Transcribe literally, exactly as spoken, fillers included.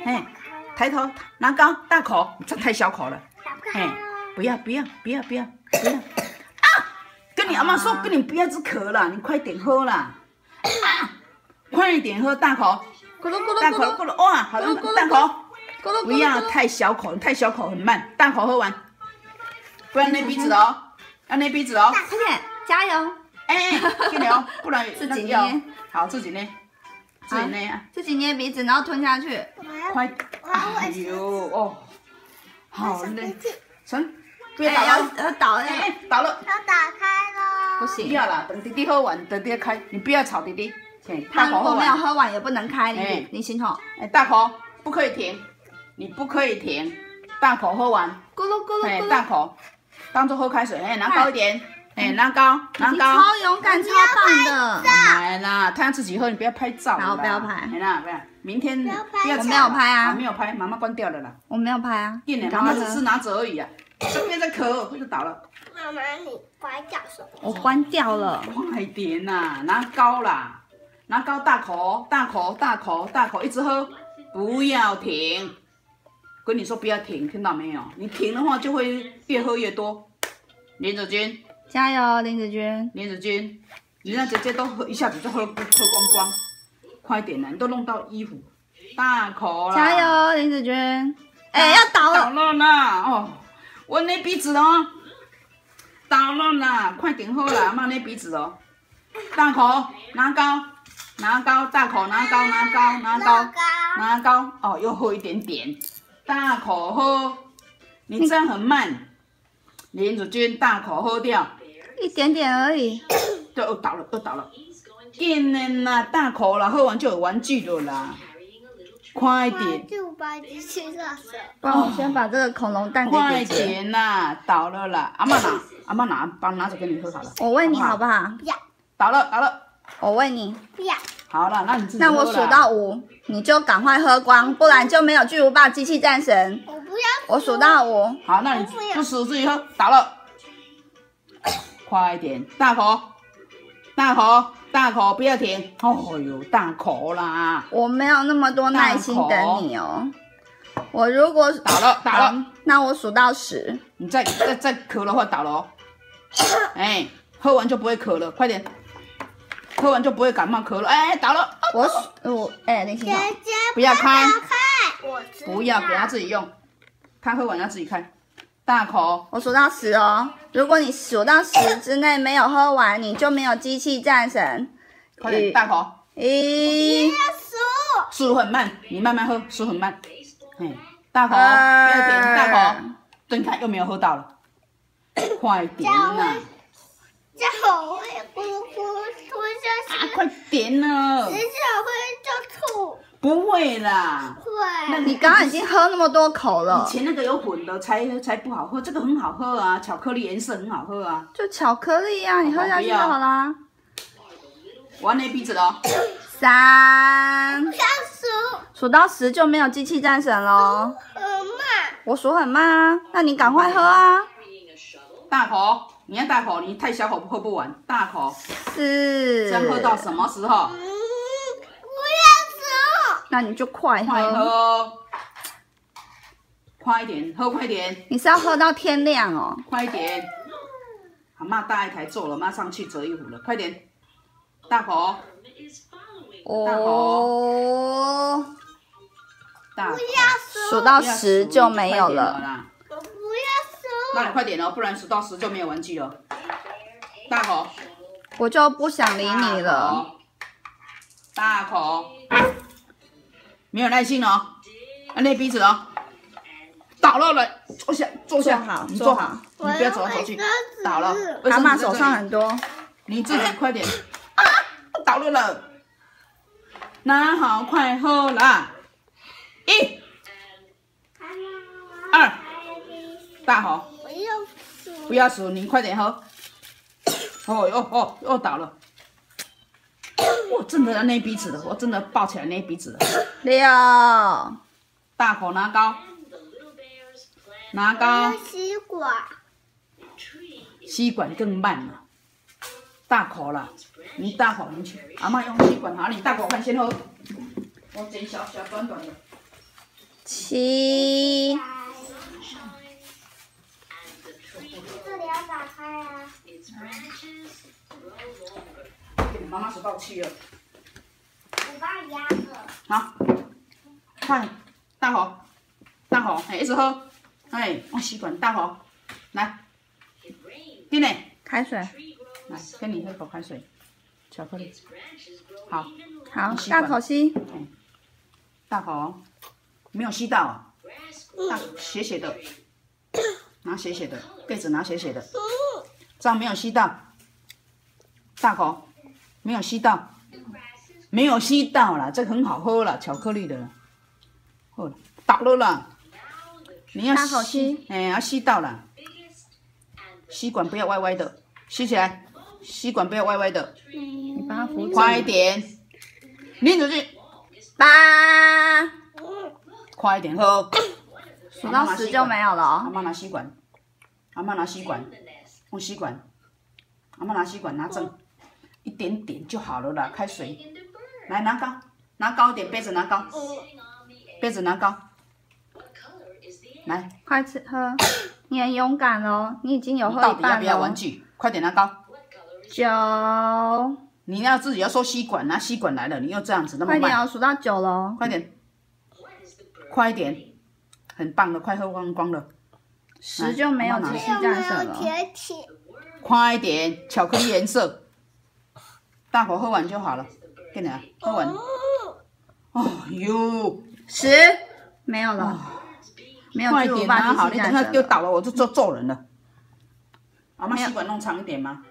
嘿，抬头拿高大口，这太小口了。嘿，不要不要不要不要不要啊！跟你阿妈说，跟你不要只渴了，你快点喝啦！啊，快点喝大口， 咕噜咕噜大口咕噜哇，好了，大口。 不要太小口，太小口很慢，大口喝完，不然捏鼻子哦，要捏鼻子哦。 快点，加油！ 哎，给你哦，不然自己捏。 好，自己捏，自己捏啊。 自己捏鼻子，然后吞下去。 快！哎呦哦，好嘞，成，不要倒了， 要倒了， 哎，倒了。 要打开了。 不行， 不要啦，等弟弟喝完，等弟弟开，你不要吵弟弟。大口喝完。 没有喝完也不能开，你你心痛。 哎，大口不可以停。 你不可以停，大口喝完， 咕噜咕噜咕噜， 大口，当做喝开水，哎，拿高一点，哎，拿高，拿高， 超勇敢，超棒的， 来啦，他要自己喝，你不要拍照， 好，不要拍， 来啦，不要，明天不要， 我没有拍啊， 没有拍，妈妈关掉了啦， 我没有拍啊， 妈妈只是拿着而已啊，这边在咳，就倒了， 妈妈你关掉什么？ 我关掉了， 快点呐，拿高啦，拿高大口，大口，大口，大口，一直喝，不要停。 跟你说不要停，听到没有？你停的话就会越喝越多。林子君， 加油，林子君， 林子君，你让姐姐都喝一下子就喝喝光光，快点啦！你都弄到衣服，大口啦！ 加油，林子君！哎，要倒了！ 倒了啦！哦，我捏鼻子哦，倒了啦！快点喝啦，妈捏鼻子哦。大口拿高，拿高，大口拿高，拿高，拿高，拿高哦，又喝一点点。 大口喝，你这样很慢。林子君，大口喝掉， 一点点而已。 对，又倒了，又倒了。紧的啦，大口了，喝完就有玩具了啦。快点！ 就把机器上手。 帮我先把这个恐龙蛋给快姐姐。 点啦，倒了啦！阿妈拿，阿妈拿，帮拿着给你喝好了。 我喂你好不好？ 要。 倒了，倒了。 我喂你。 要。 好了，那你自己那我数到五，你就赶快喝光，不然就没有巨无霸机器战神。 我不要。 我数到五。 好，那你就数自己喝，倒了。快点，大口，大口，大口，不要停。哦呦，大口啦！ 我没有那么多耐心等你哦。我如果倒了，倒了， 那我数到十。 你再再再咳的话倒了哦。哎，喝完就不会咳了，快点。 喝完就不会感冒咳了，哎，倒了。 我我哎，林心彤， 不要开， 开， 不要给他自己用，他喝完要自己开。大口， 我数到十哦。如果你数到十之内没有喝完，你就没有机器战神。 快点，大口。 一， 数， 数很慢，你慢慢喝，数很慢。哎，大口，不要停，大口。蹲开又没有喝到了，快点呐！ 这样我会咕噜咕噜吞下去。 啊，快点了！ 等一下会就吐。 不会啦。 会。 那你刚刚已经喝那么多口了。 以前那个有混的才才不好喝，这个很好喝啊，巧克力颜色很好喝啊。 就巧克力啊，你喝下去就好啦。 我要捏鼻子了。 三。 不想数。 数到十就没有机器战神喽。 很慢。 我数很慢啊，那你赶快喝啊。 大口。 你要大口，你太小口喝不完。大口， 是。 这样喝到什么时候？ 嗯，不要数。 那你就快喝。 快喝，快一点，喝快点。 你是要喝到天亮哦。 快一点。阿妈大一台做了，妈上去折衣服了，快点。大口。大口。大口。 数到十就没有了。 那你快点哦，不然数到十就没有玩具了。大口， 我就不想理你了。 大口，没有耐心哦，要捏鼻子哦。倒了了，坐下，坐下， 好， 你坐好，你不要走来走去。倒了， 阿妈手上很多， 你自己快点。啊，倒了了，拿好，快喝啦！一、二，大口。 不要数，你快点喝。哦哟哦，又倒了。我真的要捏鼻子了，我真的抱起来捏鼻子了。 六， 大口拿高，拿高。 吸管。 吸管更慢了。大口了，你大口进去。阿妈用吸管好，你大口看先喝。我剪小小短短的。 七。 这里要打开啊。 妈妈手到气了。 我把你压着。 好，快，大口，大口，哎，一直喝，哎，用吸管，大口，来，丁磊， 开水。 来，跟你喝口开水，巧克力，好， 好， 吸管大口吸。 嗯，大口哦，没有吸到啊，大斜斜的，拿斜斜的，被子拿斜斜的，这样没有吸到，大口，没有吸到。没有吸到啦，这个很好喝啦，巧克力的。好了，倒了啦。你要大口吸， 哎，要吸到了。吸管不要歪歪的，吸起来。吸管不要歪歪的。 你帮他扶住。 快一点，拎出去。 八。 快一点喝。 数到十就没有了阿哦。 妈拿吸管，阿妈拿吸管，用吸管。阿妈拿吸管，拿正，一点点就好了啦，开水。来拿高，拿高一点，杯子拿高，杯子拿高，来， 快吃喝，你很勇敢哦，你已经有喝到底要一半不要玩了。 具？快点拿高！ 九。 你要自己要收吸管，拿吸管来了，你又这样子那么慢， 快点哦，数到九了。 快点，快一点，很棒的，快喝光光了。 十就没有机器战胜有没有了。 铁体？ 快一点，巧克力颜色，大口喝完就好了。给你啊，喝完。哦呦， 十没有了，没有快巨无霸点拿好， 机你等下器战胜了。 丢倒了，我就揍揍人了。阿妈吸管弄长一点吗？